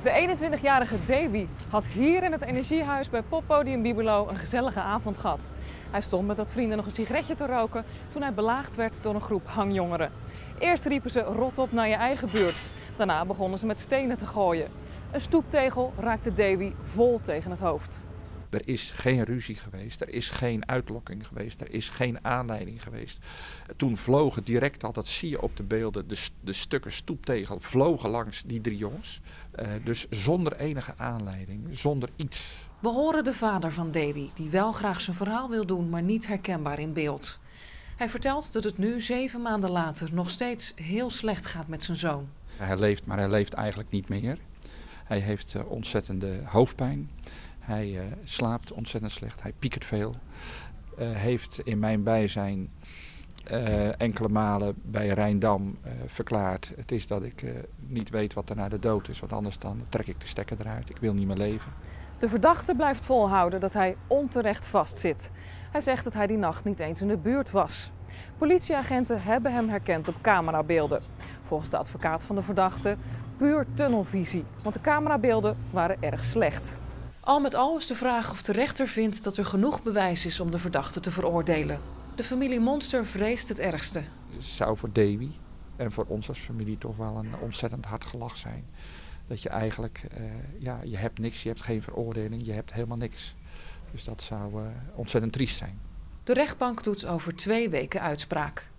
De 21-jarige Davy had hier in het energiehuis bij Poppodium Bibelo een gezellige avond gehad. Hij stond met wat vrienden nog een sigaretje te roken toen hij belaagd werd door een groep hangjongeren. Eerst riepen ze rot op naar je eigen buurt. Daarna begonnen ze met stenen te gooien. Een stoeptegel raakte Davy vol tegen het hoofd. Er is geen ruzie geweest, er is geen uitlokking geweest, er is geen aanleiding geweest. Toen vlogen direct al, dat zie je op de beelden, de stukken stoeptegel vlogen langs die 3 jongens. Dus zonder enige aanleiding, zonder iets. We horen de vader van Davy, die wel graag zijn verhaal wil doen, maar niet herkenbaar in beeld. Hij vertelt dat het nu 7 maanden later nog steeds heel slecht gaat met zijn zoon. Hij leeft, maar hij leeft eigenlijk niet meer. Hij heeft ontzettende hoofdpijn. Hij slaapt ontzettend slecht, hij piekert veel. Heeft in mijn bijzijn enkele malen bij Rijndam verklaard: het is dat ik niet weet wat er na de dood is, want anders dan trek ik de stekker eruit, ik wil niet meer leven. De verdachte blijft volhouden dat hij onterecht vastzit. Hij zegt dat hij die nacht niet eens in de buurt was. Politieagenten hebben hem herkend op camerabeelden. Volgens de advocaat van de verdachte puur tunnelvisie, want de camerabeelden waren erg slecht. Al met al is de vraag of de rechter vindt dat er genoeg bewijs is om de verdachte te veroordelen. De familie Monster vreest het ergste. Het zou voor Davy en voor ons als familie toch wel een ontzettend hard gelach zijn. Dat je eigenlijk, je hebt niks, je hebt geen veroordeling, je hebt helemaal niks. Dus dat zou ontzettend triest zijn. De rechtbank doet over 2 weken uitspraak.